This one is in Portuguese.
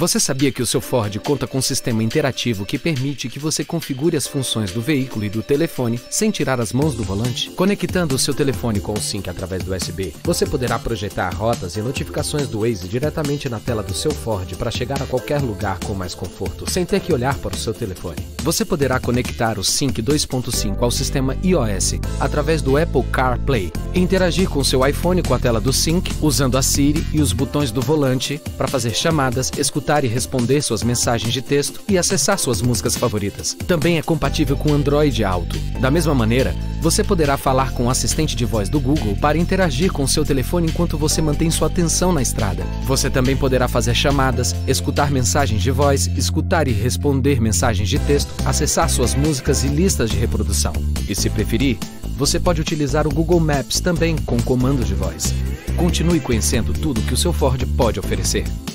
Você sabia que o seu Ford conta com um sistema interativo que permite que você configure as funções do veículo e do telefone sem tirar as mãos do volante? Conectando o seu telefone com o Sync através do USB, você poderá projetar rotas e notificações do Waze diretamente na tela do seu Ford para chegar a qualquer lugar com mais conforto, sem ter que olhar para o seu telefone. Você poderá conectar o Sync 2.5 ao sistema iOS através do Apple CarPlay e interagir com seu iPhone com a tela do Sync, usando a Siri e os botões do volante para fazer chamadas, escutar e responder suas mensagens de texto e acessar suas músicas favoritas. Também é compatível com Android Auto. Da mesma maneira, você poderá falar com o assistente de voz do Google para interagir com seu telefone enquanto você mantém sua atenção na estrada. Você também poderá fazer chamadas, escutar mensagens de voz, escutar e responder mensagens de texto, acessar suas músicas e listas de reprodução. E se preferir, você pode utilizar o Google Maps também com comandos de voz. Continue conhecendo tudo que o seu Ford pode oferecer.